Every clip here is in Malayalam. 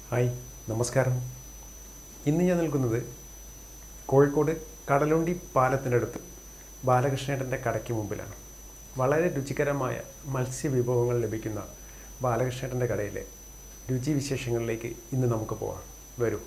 ഹായ് നമസ്കാരം. ഇന്ന് ഞാൻ നിൽക്കുന്നത് കോഴിക്കോട് കടലുണ്ടി പാലത്തിനടുത്ത് ബാലകൃഷ്ണേട്ടൻ്റെ കടയ്ക്ക് മുമ്പിലാണ്. വളരെ രുചികരമായ മത്സ്യവിഭവങ്ങൾ ലഭിക്കുന്ന ബാലകൃഷ്ണേട്ടൻ്റെ കടയിലെ രുചി വിശേഷങ്ങളിലേക്ക് ഇന്ന് നമുക്ക് പോകാം. വരൂ.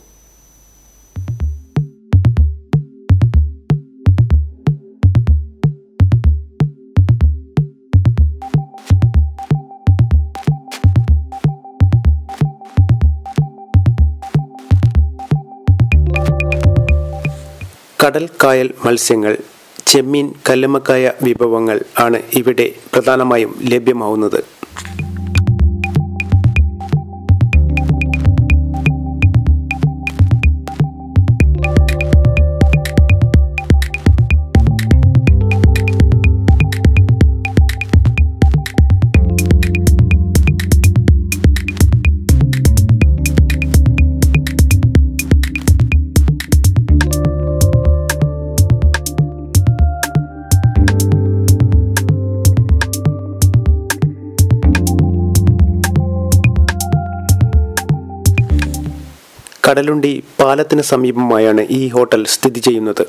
കടൽ കായൽ മത്സ്യങ്ങൾ, ചെമ്മീൻ, കല്ലുമ്മക്കായ വിഭവങ്ങൾ ആണ് ഇവിടെ പ്രധാനമായും ലഭ്യമാവുന്നത്. കടലുണ്ടി പാലത്തിന് സമീപമായാണ് ഈ ഹോട്ടൽ സ്ഥിതി ചെയ്യുന്നത്.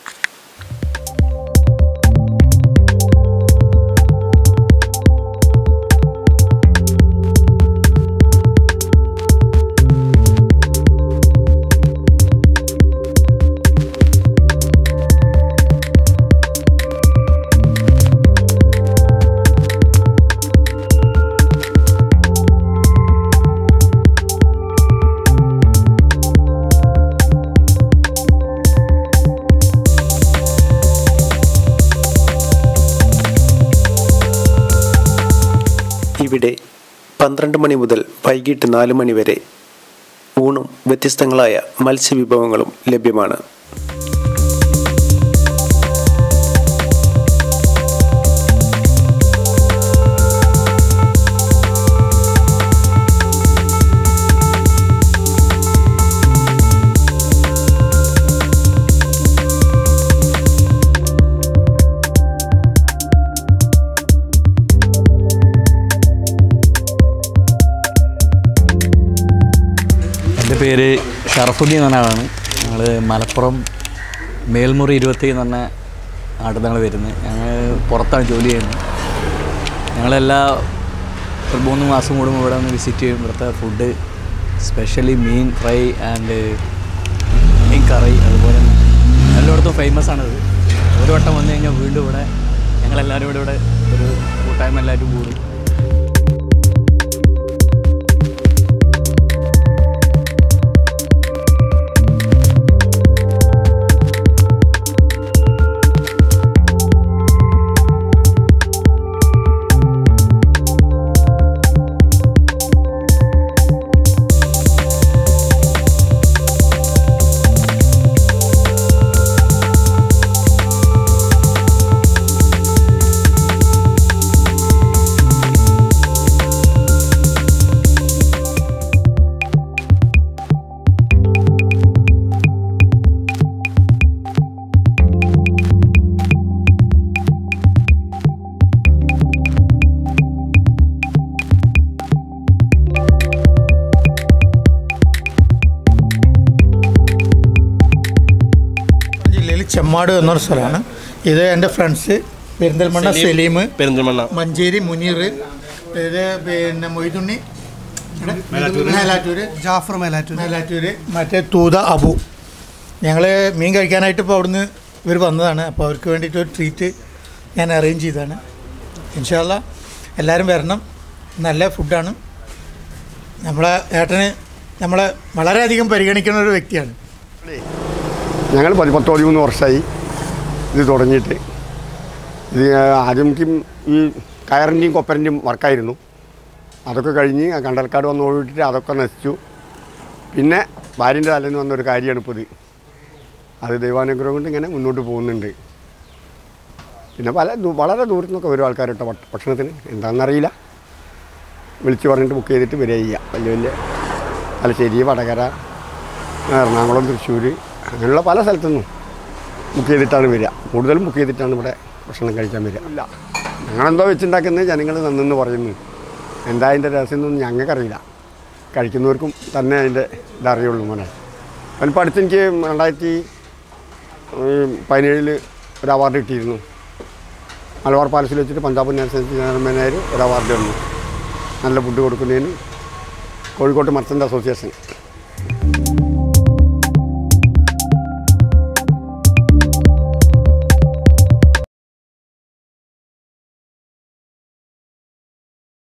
ഇവിടെ 12 മണി മുതൽ വൈകിട്ട് 4 മണി വരെ ഊണും വ്യത്യസ്തങ്ങളായ മത്സ്യവിഭവങ്ങളും ലഭ്യമാണ്. എൻ്റെ പേര് ഷറഫുദ്ദീൻ എന്ന ആളാണ്. ഞങ്ങൾ മലപ്പുറം മേൽമുറി 20 എന്ന് പറഞ്ഞ നാട്ടിൽ ഞങ്ങൾ വരുന്നത്. ഞങ്ങൾ പുറത്താണ് ജോലി ചെയ്യുന്നത്. ഞങ്ങളെല്ലാ 3 മാസം കൂടുമ്പോൾ ഇവിടെ ഒന്ന് വിസിറ്റ് ചെയ്യും. ഇവിടുത്തെ ഫുഡ് സ്പെഷ്യലി മീൻ ഫ്രൈ ആൻഡ് മീൻ കറി അതുപോലെ എല്ലായിടത്തും ഫേമസ് ആണത്. ഒരു വട്ടം വന്നു കഴിഞ്ഞാൽ വീണ്ടും ഇവിടെ ഞങ്ങളെല്ലാവരും ഇവിടെ ഒരു കൂട്ടായ്മ എല്ലാവരും കൂടും. ചെമ്മാട് എന്നൊരു സ്ഥലമാണ്. ഇത് എൻ്റെ ഫ്രണ്ട്സ് പെരിന്തൽമണ്ണ സലീം, മഞ്ചേരി മുനീർ, ഇത് പിന്നെ മൊയ്തുണ്ണി, ജാഫർ മേലാറ്റൂർ, മറ്റേ തൂത അബു. ഞങ്ങൾ മീൻ കഴിക്കാനായിട്ട് ഇപ്പോൾ അവിടുന്ന് ഇവർ വന്നതാണ്. അപ്പോൾ അവർക്ക് വേണ്ടിയിട്ട് ഒരു ട്രീറ്റ് ഞാൻ അറേഞ്ച് ചെയ്തതാണ്. ഇൻഷാ അല്ലാ എല്ലാവരും വരണം. നല്ല ഫുഡാണ്. നമ്മളെ ഏട്ടന് നമ്മളെ വളരെയധികം പരിഗണിക്കുന്ന ഒരു വ്യക്തിയാണ്. ഞങ്ങൾ 13 വർഷമായി ഇത് തുടങ്ങിയിട്ട്. ഇത് ആദ്യം ഈ കയറിൻ്റെയും കൊപ്പറിൻ്റെയും വർക്കായിരുന്നു. അതൊക്കെ കഴിഞ്ഞ് കണ്ടൽക്കാട് വന്ന് ഓടിയിട്ട് അതൊക്കെ നശിച്ചു. പിന്നെ ഭാര്യൻ്റെ തലേന്ന് വന്നൊരു കാര്യമാണ് ഇപ്പോൾ ഇത്. അത് ദൈവാനുഗ്രഹം കൊണ്ട് ഇങ്ങനെ മുന്നോട്ട് പോകുന്നുണ്ട്. പിന്നെ വളരെ ദൂരത്തു നിന്നൊക്കെ വരും ആൾക്കാരുടെ ഭക്ഷണത്തിന്. എന്താണെന്നറിയില്ല, വിളിച്ച് പറഞ്ഞിട്ട് ബുക്ക് ചെയ്തിട്ട് വരിക ചെയ്യുക. വലിയ തലശ്ശേരി, വടകര, എറണാകുളം, തൃശ്ശൂർ അങ്ങനെയുള്ള പല സ്ഥലത്തുനിന്നും ബുക്ക് ചെയ്തിട്ടാണ് വരിക. കൂടുതലും ബുക്ക് ചെയ്തിട്ടാണ് ഇവിടെ ഭക്ഷണം കഴിക്കാൻ വരിക. ഇല്ല, ഞങ്ങളെന്തോ വെച്ചുണ്ടാക്കുന്നത് ജനങ്ങൾ നന്നെന്ന് പറയുന്നു. എന്താ അതിൻ്റെ രഹസ്യം എന്നൊന്നും ഞങ്ങൾക്കറിയില്ല. കഴിക്കുന്നവർക്കും തന്നെ അതിൻ്റെ ഇതറിയുള്ളൂ മോനെ. അതിനിപ്പോൾ അടുത്ത് എനിക്ക് 2017 ഒരു അവാർഡ് കിട്ടിയിരുന്നു. മലബാർ പാലസിൽ വെച്ചിട്ട് പഞ്ചാബ് നാഷണൽ ജനറൽ മാനേജർ ഒരു അവാർഡ് തന്നു നല്ല ഫുഡ് കൊടുക്കുന്നതിന്. കോഴിക്കോട്ട് മർച്ചൻ്റ് അസോസിയേഷൻ